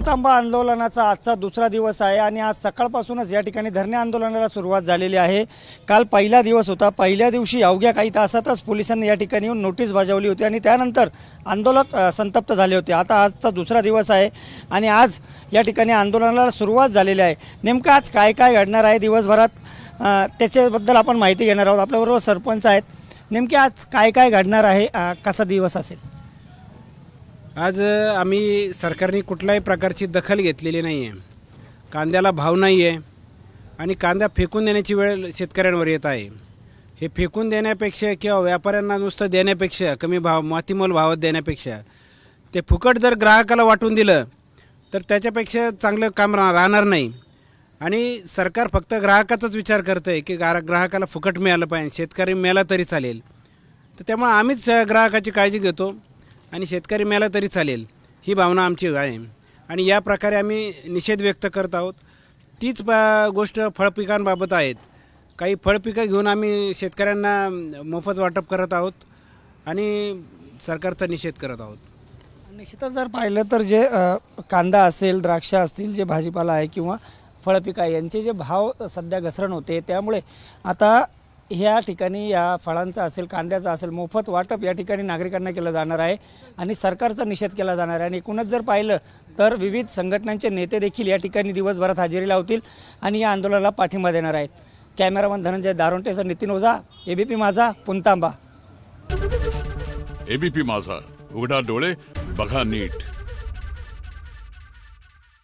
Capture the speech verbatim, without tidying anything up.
पुंतांबा आंदोलनाचा आजचा दुसरा दिवस आहे आणि आज सकाळपासूनच या ठिकाणी धरणे आंदोलनाला सुरुवात झालेली आहे। काल पहिला दिवस होता। पहिल्या दिवशी अवघ्या काही तासातच पोलिसांनी या ठिकाणी येऊन नोटीस बजावली होती आणि त्यानंतर आंदोलक संतप्त झाले होते। आता आजचा दुसरा दिवस आहे आणि आज या ठिकाणी आंदोलनाला सुरुवात झालेली आहे। नेमकं आज काय काय घडणार आहे दिवसभरात त्याच्याबद्दल आपण माहिती घेणार आहोत। आपल्याबरोबर सरपंच आहेत। नेमके आज काय काय घडणार आहे, कसा दिवस असेल? आज आम्ही सरकारने कुठल्याही प्रकारची दखल घेतलेली नाही आहे। कांद्याला भाव नाही आहे आणि कांदा फेकून देण्याची वेळ शेतकऱ्यांवर येत आहे। हे फेकून देण्यापेक्षा किंवा व्यापाऱ्यांना नुसतं देण्यापेक्षा, कमी भाव मातीमोल भावात देण्यापेक्षा ते फुकट जर ग्राहकाला वाटून दिलं तर त्याच्यापेक्षा चांगलं काम राहणार नाही। आणि सरकार फक्त ग्राहकाचाच विचार करतं आहे की ग्राहकाला फुकट मिळालं पाहिजे, शेतकरी मेला तरी चालेल। तर त्यामुळे आम्हीच ग्राहकाची काळजी घेतो आणि शेतकरी मेला तरी चालेल ही भावना आमची आहे आणि या प्रकारे आम्ही निषेध व्यक्त करत आहोत। तीच गोष्ट फळपिकांबाबत आहेत। काही फळपिकं घेऊन आम्ही शेतकऱ्यांना मोफत वाटप करत आहोत आणि सरकारचा निषेध करत आहोत। निश्चितच जर पाहिलं तर जे कांदा असेल, द्राक्ष असतील, जे भाजीपाला आहे किंवा फळपिकं आहे यांचे जे भाव सध्या घसरण होते, त्यामुळे आता ह्या ठिकाणी या फळांचा असेल, कांद्याचा असेल, मोफत वाटप या ठिकाणी नागरिकांना केलं जाणार आहे आणि सरकारचा निषेध केला जाणार आहे। आणि एकूणच जर पाहिलं तर विविध संघटनांचे नेते देखील या ठिकाणी दिवसभरात हजेरी लावतील आणि या आंदोलनाला पाठिंबा देणार आहेत। कॅमेरामन धनंजय दारोंटेसह नितीन ओझा, एबीपी माझा, पुंतांबा। एबीपी माझा, उघडा डोळे बघा नीट।